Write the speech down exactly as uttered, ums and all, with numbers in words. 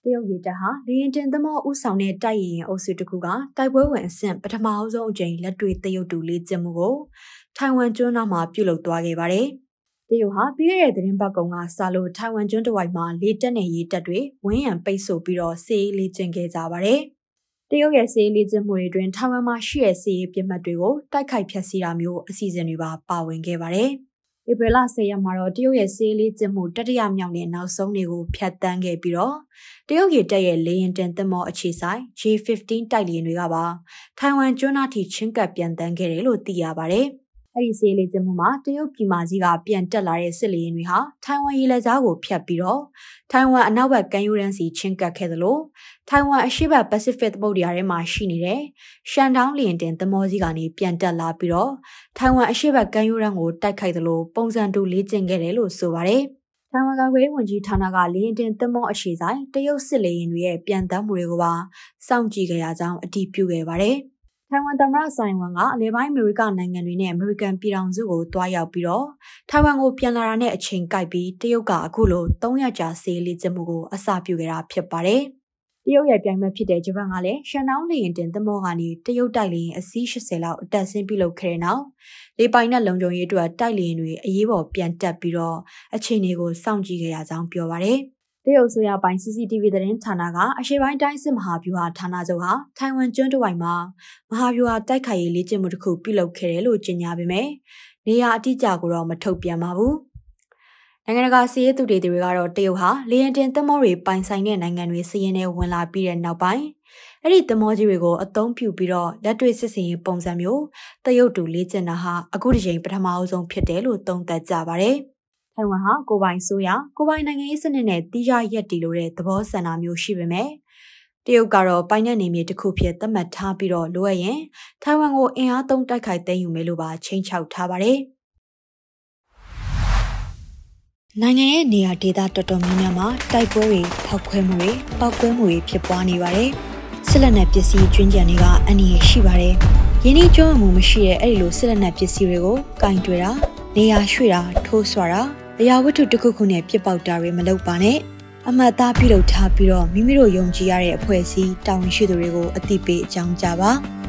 တရုတ်ရေတပ်ဟာလေယာဉ်တင်သမောဥဆောင်တဲ့တိုက်ရင်အုပ်စုတစ်ခုကတိုက်ပွဲဝင်အဆင့်ပထမအဆုံးအကြိမ်လက်တွေ့တရုတ်တူလေ့ကျင့်မှုကိုထိုင်ဝမ်ကျွန်းနာမှာပြုလုပ်သွားခဲ့ပါတယ်။တရုတ်ဟာပြီးခဲ့တဲ့သတင်းပတ်ကောင်ကစလို့ထိုင်ဝမ်ကျွန်းတစ်ဝိုက်မှာလေတပ်နဲ့ရေတပ်တွေဝန်းရံပိတ်ဆို့ပြီးတော့စစ်ရေးလေ့ကျင့်ခဲ့ကြပါတယ်။တရုတ်ရဲ့စစ်ရေးလေ့ကျင့်မှုတွေအတွင်းထိုင်ဝမ်မှာရှိတဲ့စစ်ရေးပြစ်မှတ်တွေကိုတိုက်ခိုက်ဖျက်ဆီးတာမျိုးအစီအစဉ်တွေပါပါဝင်ခဲ့ပါတယ်။ဧပြီလဆယ်ရက်မှာတော့တရုတ်ရဲ့စစ်ရေးလေ့ကျင့်မှုတတိယမြောက်နဲ့နောက်ဆုံးတွေကိုဖျက်ဆီးခဲ့ပြီးတော့တရုတ်ရေတပ်ရဲ့လေယာဉ်တင်သင်္ဘောအခြေဆိုင် J ဖစ်ဖတင်း တိုက်လေယာဉ်တွေကပါထိုင်ဝမ်ကျွန်းနာထိချင်းကပ်ပြန်တန်းခဲ့တယ်လို့သိရပါတယ်။အဲဒီစစ်ရေးလေ့ကျင့်မှုမှာတရုတ်ပြည်မကြီးကပြန်တက်လာတဲ့စစ်လေယာဉ်တွေဟာထိုင်ဝမ်ရေလက်ကြားကိုဖျက်ပြီးတော့ထိုင်ဝမ်အနောက်ဘက်ကမ်းရိုးတန်းစီချင်းကပ်ခဲ့သလိုထိုင်ဝမ်အရှေ့ဘက်ပစိဖိတ်သမုဒ္ဒရာထဲမှာရှိနေတဲ့ရှန်ဒေါင်းလေယာဉ်တင်သင်္ဘောကြီးကနေပြန်တက်လာပြီးတော့ထိုင်ဝမ်အရှေ့ဘက်ကမ်းရိုးတန်းကိုတိုက်ခိုက်သလိုပုံစံတူလေ့ကျင့်ခဲ့တယ်လို့ဆိုပါတယ်။ထိုင်ဝမ်ကာကွယ်ရေးဝန်ကြီးဌာနကလေယာဉ်တင်သင်္ဘောအခြေဆိုင်တရုတ်စစ်လေယာဉ်တွေရဲ့ပြန်တမ်းမှုတွေကိုပါစောင့်ကြည့်ကြရကြောင်းအတည်ပြုခဲ့ပါတယ်။ထိုင်ဝမ်သမ္မတဆိုင်ဝမ်ကအလဲပိုင်းအမေရိကနိုင်ငံတွေနဲ့အမေရိကန်ပြည်ထောင်စုကိုတွားရောက်ပြီးတော့ထိုင်ဝမ်ကိုပြန်လာတာနဲ့အချိန်ကိုက်ပြီးတရုတ်ကအခုလိုသုံးရက်ကြာစစ်ရေးလေ့ကျင့်မှုကိုအစပြုခဲ့တာဖြစ်ပါတယ်။တရုတ်ရဲ့ပြိုင်ဘက်ဖြစ်တဲ့ဂျပန်ကလည်းရှန်ဒေါင်းလေယာဉ်တင်သင်္ဘောကနေတရုတ်တိုက်လေယာဉ်အစီး၈၀လောက်အတက်ဆင်းပြုလုပ်ခဲ့တဲ့နောက်လေပိုင်နဲ့လုံခြုံရေးအတွက်တိုက်လေယာဉ်တွေအရေးပေါ်ပြန်တက်ပြီးတော့အခြေအနေကိုစောင့်ကြည့်ခဲ့ရကြောင်းပြောပါတယ်။တရုတ်ဆိုရပိုင်း C C T V သတင်းဌာနကအရှေ့ပိုင်းတိုင်းစစ်မဟာဗျူဟာဌာနချုပ်ဟာထိုင်ဝမ်ကျွန်းတစ်ဝိုက်မှာမဟာဗျူဟာတိုက်ခိုက်ရေးလေ့ကျင့်မှုတစ်ခုပြုလုပ်ခဲ့တယ်လို့ကြေညာပေမဲ့နေရာအတိအကျကိုတော့မထုတ်ပြန်ပါဘူး။နိုင်ငံတကာစီးရဲသူတွေတွေကတော့တရုတ်ဟာလေယာဉ်တင်သင်္ဘောတွေပိုင်ဆိုင်တဲ့နိုင်ငံတွေစီးရင်နဲ့ဝင်လာပြီးတဲ့နောက်ပိုင်းအဲ့ဒီသင်္ဘောကြီးတွေကိုအသုံးပြုပြီးတော့လက်တွေ့စစ်စင်ရေးပုံစံမျိုးတရုတ်တူလေ့ကျင့်တာဟာအခုတစ်ချိန်ပထမအဆုံးဖြစ်တယ်လို့သုံးသပ်ကြပါတယ်။ထိုင်ဝမ်ဟာကိုပိုင်ဆိုရကိုပိုင်နိုင်ငံရေးစနစ်နဲ့တီးခြားရက်တည်လို့တဲ့သဘောဆန္ဒမျိုးရှိပေမဲ့တရုတ်ကတော့ပိုင်တဲ့နေမြေတစ်ခုဖြစ်သတ်မှတ်ထားပြီးတော့လိုအပ်ရင်ထိုင်ဝမ်ကိုအင်အားသုံးတိုက်ခိုက်သိမ်းယူမယ်လို့ပါချိန်ချောက်ထားပါတယ်။နိုင်ငံရဲ့နေရာဒေသတော်တော်များများမှာတိုက်ပွဲတွေဖောက်ခွဲမှုတွေပောက်ကွဲမှုတွေဖြစ်ပွားနေပါတယ်။စစ်လက်နက်ပစ္စည်းကျွင်းကျန်တွေကအန္တရာယ်ရှိပါတယ်။ယင်းဒီကျွမ်းမှုမရှိတဲ့အဲ့ဒီလိုစစ်လက်နက်ပစ္စည်းတွေကိုကင်တွယ်တာနေရာရွှေ့တာထိုးဆွာတာအရာဝတ္ထုတစ်ခုခုနဲ့ပြစ်ပေါက်တာတွေမလုပ်ပါနဲ့အမှတ်သားပြုလုပ်ထားပြီးတော့မိမိတို့ယုံကြည်ရတဲ့အဖွဲ့အစည်းတာဝန်ရှိသူတွေကိုအသိပေးအကြောင်းကြားပါ